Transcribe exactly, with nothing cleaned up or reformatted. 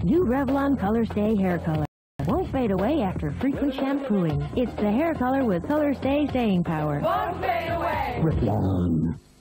New Revlon Color Stay Hair Color. Won't fade away after frequent shampooing. It's the hair color with Color Stay staying power. Won't fade away. Revlon.